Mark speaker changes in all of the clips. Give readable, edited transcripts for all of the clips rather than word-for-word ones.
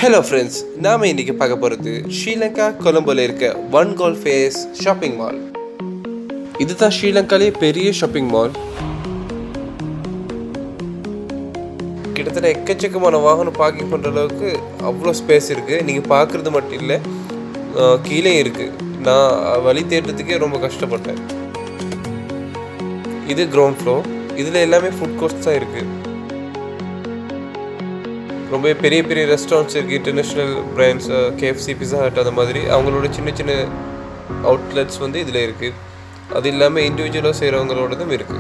Speaker 1: Hello friends, நாம இன்னைக்கு பார்க்க போறது ஸ்ரீலங்கா கொலம்போல இருக்க one Galle face shopping mall. இதுதான் ஸ்ரீலங்காலே பெரிய ஷாப்பிங் மால். கிட்டத்தட்ட எக்கச்சக்கமான வாகனம் பார்க்கிங் பண்ற அளவுக்கு அவ்வளோ ஸ்பேஸ் இருக்கு. நீங்க பார்க்கறது மட்டும் இல்லை, கீழே இருக்கு. நான் வழி தேடுறதுக்கே ரொம்ப கஷ்டப்பட்டேன். இது கிரவுண்ட் ஃப்ளோர். இதுல எல்லாமே ஃபுட் கோர்ட்ஸ் தான் இருக்கு. ரொம்ப பெரிய பெரிய ரெஸ்டாரண்ட்ஸ் இருக்குது. International brands KFC, Pizza Hut அந்த மாதிரி அவங்களோட சின்ன சின்ன அவுட்லெட்ஸ் வந்து இதில் இருக்குது. அது இல்லாமல் இண்டிவிஜுவலாக செய்கிறவங்களோடதும் இருக்குது.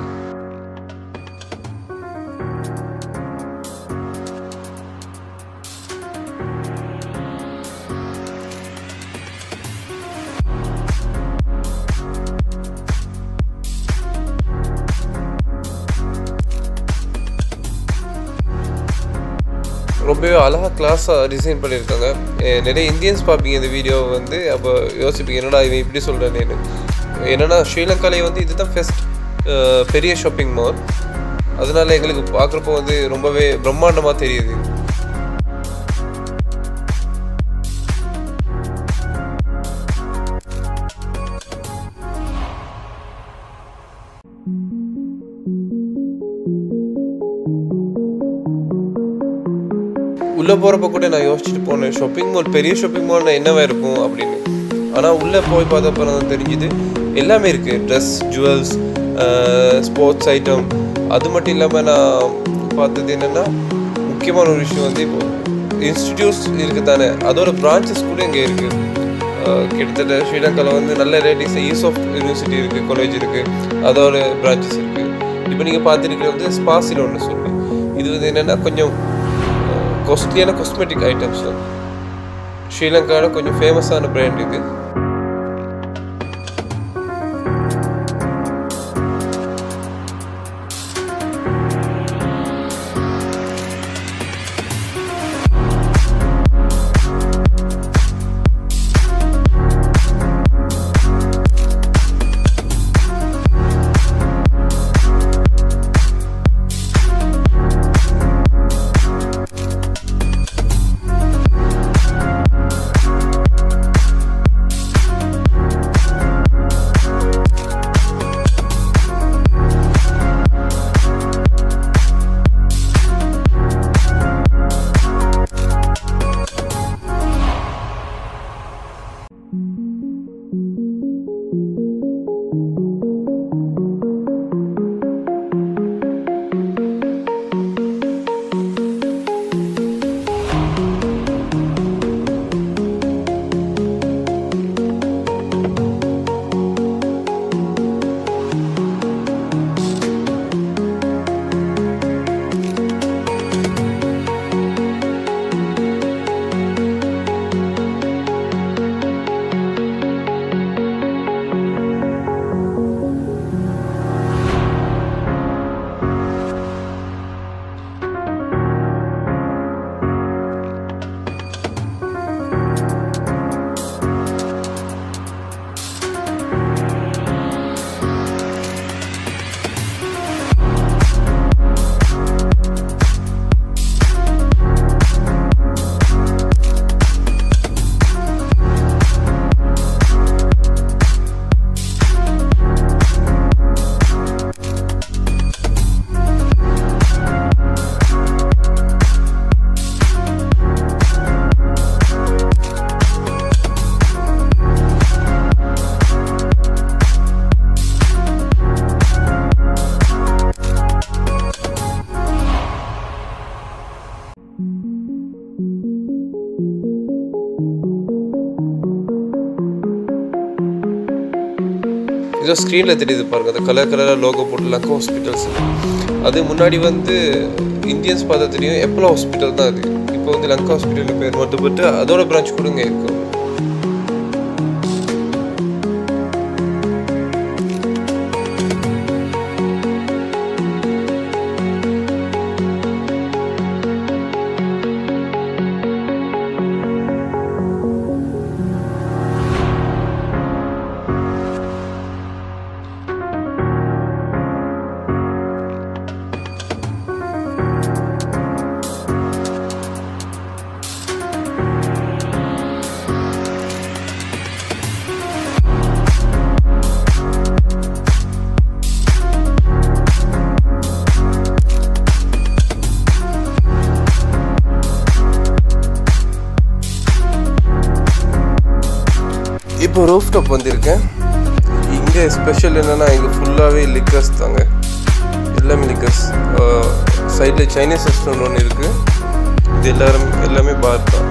Speaker 1: ரொம்பவே அழகாக கிளாஸாக டிசைன் பண்ணியிருக்காங்க. நிறைய இந்தியன்ஸ் பார்ப்பீங்க இந்த வீடியோவை வந்து. அப்போ யோசிப்பீங்க, என்னடா இவன் இப்படி சொல்கிறேன்னு. என்னென்னா ஸ்ரீலங்காலே வந்து இதுதான் ஃபர்ஸ்ட் பெரிய ஷாப்பிங் மால். அதனால எங்களுக்கு பார்க்குறப்போ வந்து ரொம்பவே பிரம்மாண்டமாக தெரியுது. உள்ளே போகிறப்ப கூட நான் யோசிச்சுட்டு போனேன், ஷாப்பிங் மால், பெரிய ஷாப்பிங் மால்னால் என்னவா இருக்கும் அப்படின்னு. ஆனால் உள்ளே போய் பார்த்தப்ப நான் தெரிஞ்சுது எல்லாமே இருக்குது. Dress, jewels, sports item. அது மட்டும் இல்லாமல் நான் பார்த்தது என்னென்னா, முக்கியமான ஒரு விஷயம் வந்து இப்போது இன்ஸ்டிடியூட்ஸ் இருக்குது தானே, அதோட பிரான்ச்சஸ் கூட இங்கே இருக்குது. கிட்டத்தட்ட ஸ்ரீலங்காவில் வந்து நல்ல ரேட்டிங்ஸ் ஈஸ்ஆஃப்ட் யூனிவர்சிட்டி இருக்குது, காலேஜ் இருக்குது, அதோட பிரான்ச்சஸ் இருக்குது. இப்போ நீங்கள் பார்த்துருக்கிறது வந்து ஸ்பாசிலோன்னு சொல்லி. இது வந்து என்னென்னா கொஞ்சம் காஸ்ட்லியான காஸ்மெட்டிக் ஐட்டம்ஸ். ஸ்ரீலங்காவில் கொஞ்சம் ஃபேமஸான பிராண்ட் இது. இதோ ஸ்க்ரீனில் தெரியுது பாருங்கள், அந்த கலர் கலராக லோகோ போட்டு லங்கா ஹாஸ்பிட்டல்ஸ். அது முன்னாடி வந்து இந்தியன்ஸ் பார்த்தா தெரியும், எப்போலோ ஹாஸ்பிட்டல் தான் அது. இப்போ வந்து லங்கா ஹாஸ்பிட்டல் பேர் மட்டுப்பட்டு அதோட பிரான்ச் கூட இங்கே இருக்கும். ரூஃப் டாப் வந்திருக்கேன். இங்கே ஸ்பெஷல் என்னென்னா இங்கே ஃபுல்லாகவே லிக்கர்ஸ் தாங்க, எல்லாமே லிக்கர்ஸ். சைடில் சைனீஸ் ரெஸ்டாரண்ட் ஒன்று இருக்குது. இது எல்லாமே பார் தான்.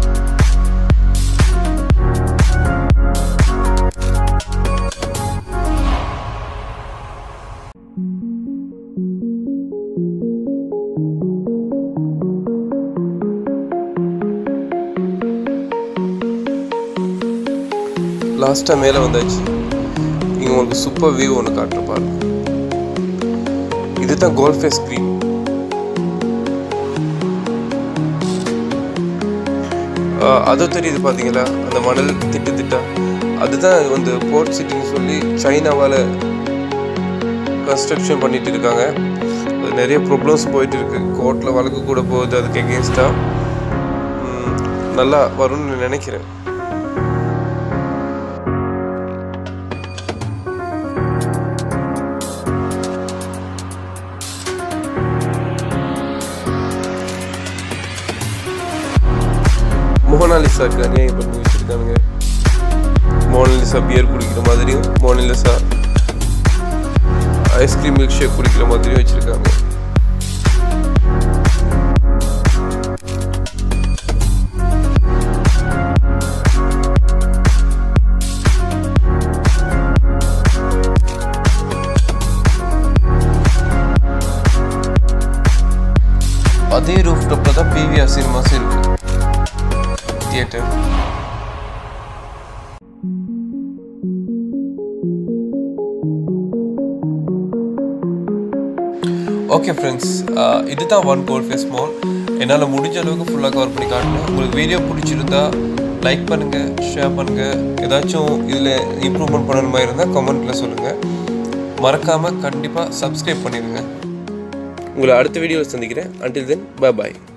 Speaker 1: லாஸ்ட்டாக மேலே வந்தாச்சு. இங்கே உங்களுக்கு சூப்பர் வியூ ஒன்று காட்டுறப்பாரு. இதுதான் கோல்ஃப் ஃபேஸ் ஸ்க்ரீன். அதோ தெரியுது பார்த்தீங்களா, அந்த மணல் திட்டா அதுதான் வந்து போர்ட் சிட்டின்னு சொல்லி சைனாவால் கன்ஸ்ட்ரக்ஷன் பண்ணிட்டு இருக்காங்க. அது நிறைய ப்ராப்ளம்ஸ் போயிட்டு இருக்கு. கோர்ட்டில் வழக்கு கூட போகுது அதுக்கு எகென்ஸ்டாக. நல்லா வரும்னு நினைக்கிறேன். மோனாலிசாக்கு அநியாயம் பண்ணி வச்சுருக்காங்க. மோனாலிசா பியர் குடிக்கிற மாதிரியும், மோனாலிசா ஐஸ்கிரீம் மில்க் ஷேக் குடிக்கிற மாதிரியும் வச்சுருக்காங்க. அதே ரூஃப் டாப்பில் தான் பிவிஆர் சினிமாஸ் இருக்குது, தியேட்டர். ஓகே ஃப்ரெண்ட்ஸ், இதுதான் ஒன் கோல்ட் ஃபேஸ் மால். என்னால் முடிஞ்ச அளவுக்கு ஃபுல்லாக கவர் பண்ணி காட்டினேன். உங்களுக்கு வீடியோ பிடிச்சிருந்தா லைக் பண்ணுங்கள், ஷேர் பண்ணுங்கள். ஏதாச்சும் இதில் இம்ப்ரூவ்மெண்ட் பண்ணணும் மாதிரி இருந்தால் கமெண்ட்டில் சொல்லுங்கள். மறக்காமல் கண்டிப்பாக சப்ஸ்கிரைப் பண்ணிடுங்க. உங்களை அடுத்த வீடியோவில் சந்திக்கிறேன். அன்டில் தென், பை பாய்.